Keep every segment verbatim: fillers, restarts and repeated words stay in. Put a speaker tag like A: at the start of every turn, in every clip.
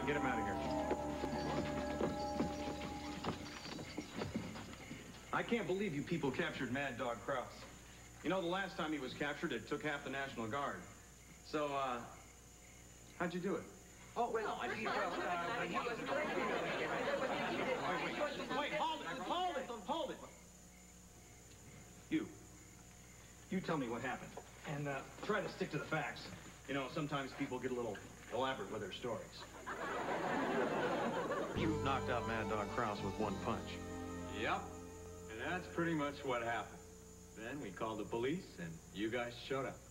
A: on, get him out of here. I can't believe you people captured Mad Dog Krause. You know, the last time he was captured, it took half the National Guard. So, uh, how'd you do it?
B: Oh, well, I mean, well, uh, when he was...
A: Wait, wait, wait, hold it, hold it, hold it. You. You tell me what happened. And, uh, try to stick to the facts. You know, sometimes people get a little elaborate with their stories. You knocked out Mad Dog Krause with one punch.
C: Yep. And that's pretty much what happened. Then we called the police, and you guys showed up.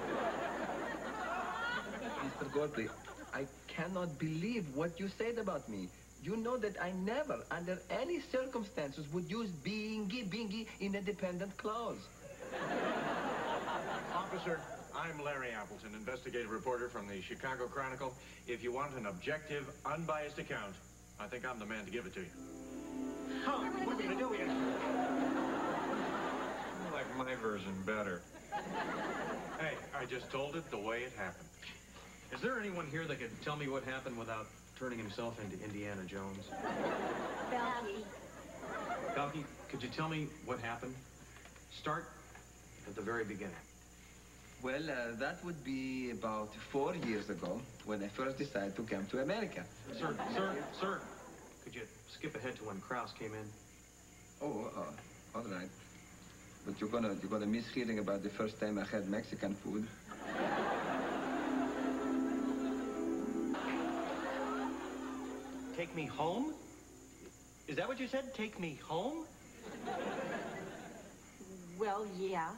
B: Mister Godley, I cannot believe what you said about me. You know that I never, under any circumstances, would use bingy bingy in a dependent clause.
D: Officer, I'm Larry Appleton, investigative reporter from the Chicago Chronicle. If you want an objective, unbiased account, I think I'm the man to give it to you.
A: Huh, what are we gonna do here?
D: I like my version better. Hey, I just told it the way it happened.
A: Is there anyone here that could tell me what happened without turning himself into Indiana Jones?
E: Balky.
A: Balky, could you tell me what happened? Start at the very beginning.
B: Well, uh, that would be about four years ago when I first decided to come to America.
A: Sir, sir, sir, could you skip ahead to when Krause came in?
B: Oh, uh, all right. But you're gonna you're gonna miss hearing about the first time I had Mexican food.
F: Take me home? Is that what you said? Take me home?
E: Well, yeah.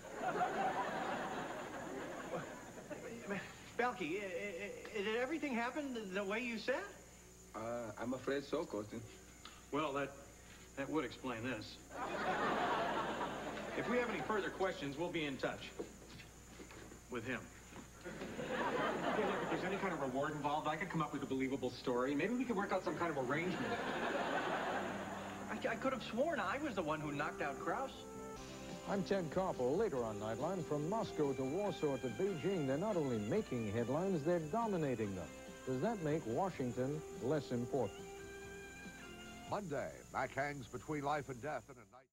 F: Balky, i- i- did everything happen the way you said?
B: Uh, I'm afraid so, Costin.
A: Well, that that would explain this. If we have any further questions, we'll be in touch with him.
G: Hey, look, if there's any kind of reward involved, I could come up with a believable story. Maybe we could work out some kind of arrangement.
F: I, I could have sworn I was the one who knocked out Krause.
H: I'm Ted Koppel. Later on Nightline, from Moscow to Warsaw to Beijing, they're not only making headlines, they're dominating them. Does that make Washington less important?
I: Monday, Mac hangs between life and death in a night...